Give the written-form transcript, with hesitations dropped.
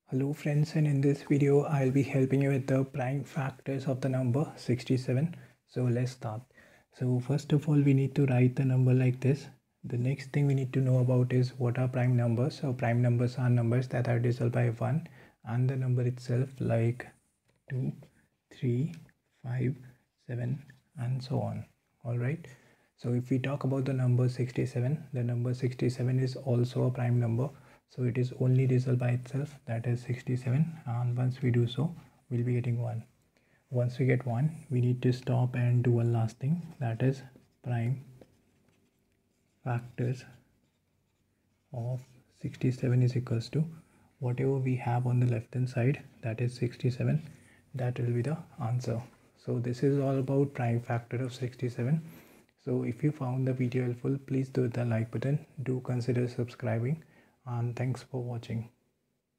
Hello friends, and in this video I'll be helping you with the prime factors of the number 67. So let's start. So first of all we need to write the number like this. The next thing we need to know about is what are prime numbers. So prime numbers are numbers that are divisible by 1 and the number itself, like 2, 3, 5, 7 and so on. Alright. So if we talk about the number 67, the number 67 is also a prime number. So it is only divisible by itself, that is 67, and once we do so we'll be getting 1. Once we get 1 we need to stop and do one last thing, that is prime factors of 67 is equals to whatever we have on the left hand side, that is 67, that will be the answer. So this is all about prime factor of 67. So if you found the video helpful, please do hit the like button, do consider subscribing, and thanks for watching.